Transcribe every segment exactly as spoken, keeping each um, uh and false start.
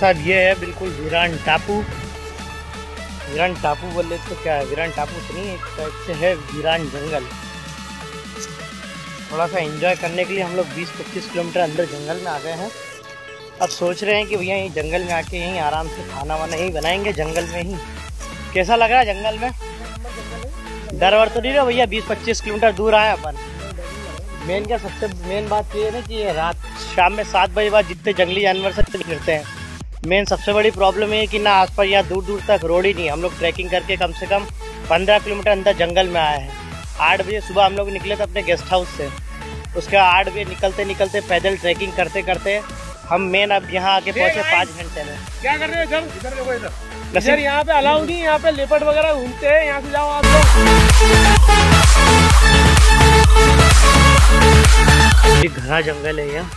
साहब ये है बिल्कुल वीरान टापू। वीरान टापू बोले तो क्या है, वीरान टापू तो नहीं, एक टाइप से है वीरान जंगल। थोड़ा सा एंजॉय करने के लिए हम लोग बीस पच्चीस किलोमीटर अंदर जंगल में आ गए हैं। अब सोच रहे हैं कि भैया यहीं जंगल में आके यहीं आराम से खाना वाना यहीं बनाएंगे जंगल में ही। कैसा लग रहा है जंगल में? डर वर तो नहीं रहा भैया? बीस पच्चीस किलोमीटर दूर आए अपन। मेन क्या सबसे मेन बात ये है ना कि रात शाम में सात बजे बाद जितने जंगली जानवर सब फिरते हैं, मेन सबसे बड़ी प्रॉब्लम ये है कि ना आस पास यहाँ दूर दूर तक रोड ही नहीं है। हम लोग ट्रैकिंग करके कम से कम पंद्रह किलोमीटर अंदर जंगल में आए हैं। आठ बजे सुबह हम लोग निकले थे अपने गेस्ट हाउस से। उसके बाद आठ बजे निकलते निकलते पैदल ट्रैकिंग करते करते हम मेन अब यहाँ आके पहुँचे पाँच घंटे में। क्या कर रहे हो इधर? इधर देखो, इधर इधर यहाँ पे अलाउ नहीं, यहाँ पे लेपर्ड वगैरह घूमते हैं, यहाँ से जाओ आप लोग। घना जंगल है यहाँ।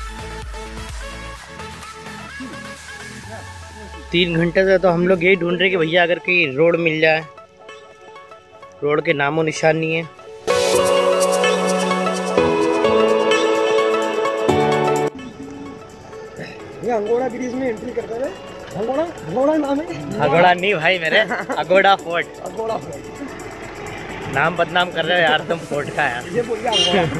तीन घंटे से तो हम लोग यही ढूंढ रहे कि भैया अगर कहीं रोड मिल जाए। रोड के नामो निशान नहीं है। ये अंगोड़ा ब्रिज में एंट्री करते हैं। अंगोड़ा अंगोड़ा नाम है? अगोड़ा नहीं भाई मेरे, अगोड़ा फोर्ट। अगोड़ा फोर्ट नाम बदनाम कर रहे हो यार तुम फोर्ट का यार। ये बोल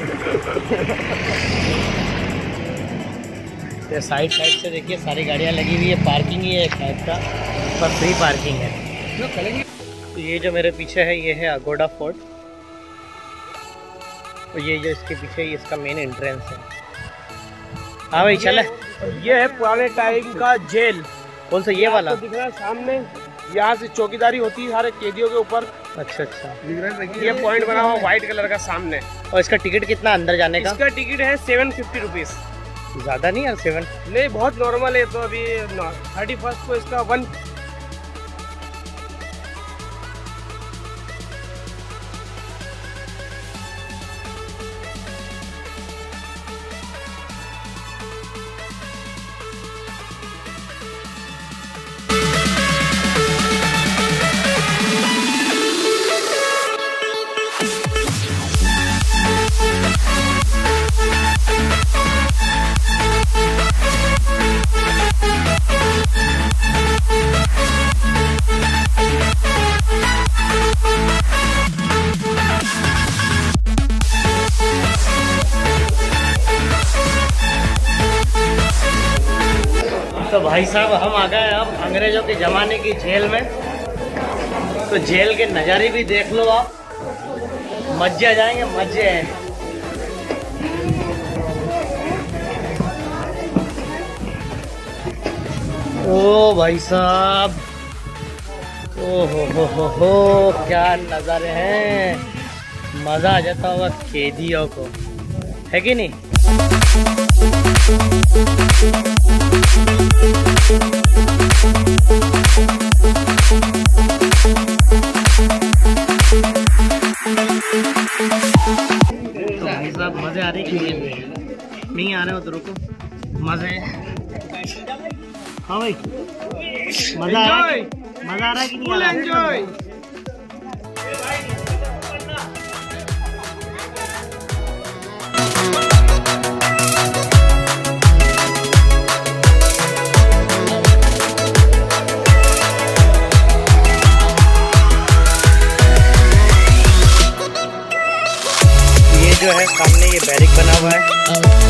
ये साइड साइड से देखिए सारी गाड़ियाँ लगी हुई है। पार्किंग ही है एक टाइप का, पर फ्री पार्किंग है। तो ये जो मेरे पीछे है ये है अगोड़ा फोर्ट। और ये जो इसके पीछे ही इसका मेन एंट्रेंस है। हाँ भाई चले। ये है पुराने टाइम का जेल। कौन सा? ये वाला दिख रहा है सामने। यहाँ से चौकीदारी होती है सारे कैदियों के ऊपर। अच्छा अच्छा। ये पॉइंट बना हुआ व्हाइट कलर का सामने। और इसका टिकट कितना अंदर जाने का? इसका टिकट है सेवन फिफ्टी रुपीज। ज्यादा नहीं यार? सेवन नहीं, बहुत नॉर्मल है। तो अभी थर्टी फर्स्ट को इसका वन तो भाई साहब हम आ गए अब अंग्रेजों के ज़माने की जेल में। तो जेल के नज़ारे भी देख लो आप, मजे आ जाएंगे मजे। ओ भाई साहब, ओ हो हो हो हो क्या नज़ारे हैं। मज़ा आ जाता होगा कैदियों को, है कि नहीं? तो भाई साहब मजे आ रहे कि नहीं आ रहे हो तो रुको, मजे। हाँ भाई मजा आ रहा है, मजा आ रहा है कि नहीं आ रहा? एंजॉय। जो है सामने ये बैरिक बना हुआ है।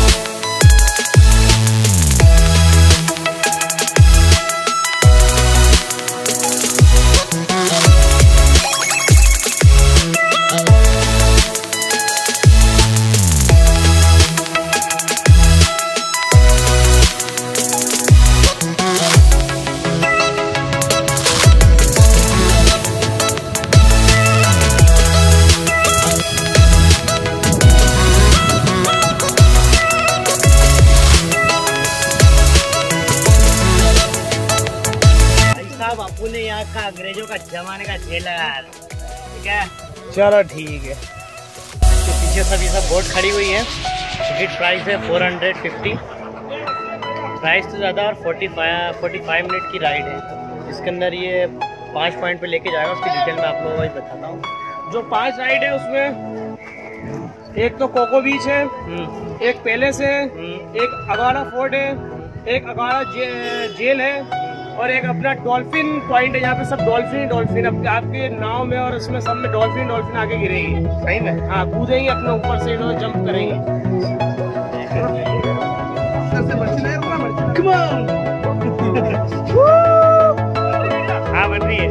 यहाँ का अंग्रेजों का जमाने का जेल है यार, ठीक है? चलो ठीक है। तो पीछे सब ये सब बोट खड़ी हुई है। टिकट प्राइस है फोर हंड्रेड फिफ्टी। प्राइस तो ज़्यादा और forty five forty five minute की राइड है। इसके अंदर ये पाँच पॉइंट पे लेके जाएगा, उसकी डिटेल मैं आप लोगों को बताता हूँ। जो पांच राइड है उसमें एक तो कोको बीच है, एक पैलेस है, एक अगाड़ा फोर्ट है, एक अगाड़ा जे, जेल है और एक अपना डॉल्फिन पॉइंट है। यहाँ पे सब डॉल्फिन डॉल्फिन अब आपके नाव में और उसमें सब में डॉल्फिन डॉल्फिन आके गिरेगी। सही में? हाँ, कूदेंगे अपने ऊपर से, इन्होंने जंप करेंगे। हाँ बन रही है।